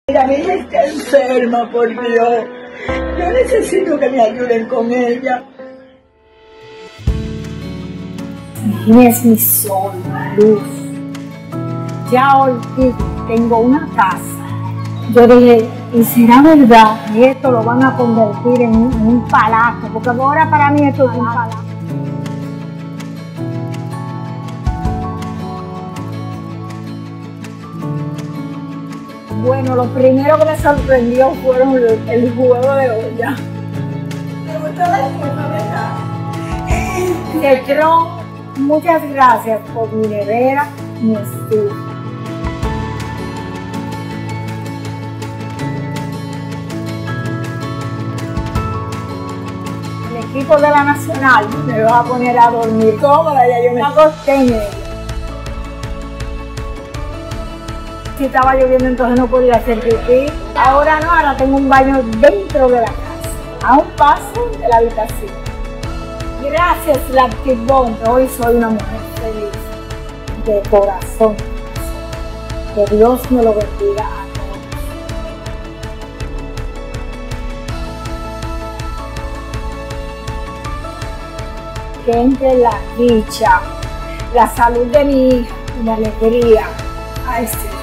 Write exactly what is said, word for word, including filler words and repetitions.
La niña está enferma, por Dios. Yo necesito que me ayuden con ella. Es mi sol, luz. Ya hoy tengo una casa. Yo dije, ¿y será verdad que esto lo van a convertir en un, en un palacio? Porque ahora para mí esto es un palacio. Bueno, lo primero que me sorprendió fueron el, el juego de olla. ¿Te gustó la escuela, verdad? Cetron, muchas gracias por mi nevera, mi estufa. El equipo de la Nacional me va a poner a dormir cómoda, ya yo me acosté en ella. Si estaba lloviendo entonces no podía hacer pipí. Ahora no, ahora tengo un baño dentro de la casa, a un paso de la habitación. Gracias, Lactibón. Hoy soy una mujer feliz, de corazón. Que Dios me lo bendiga a todos. Que entre la dicha, la salud de mi hija y la alegría a este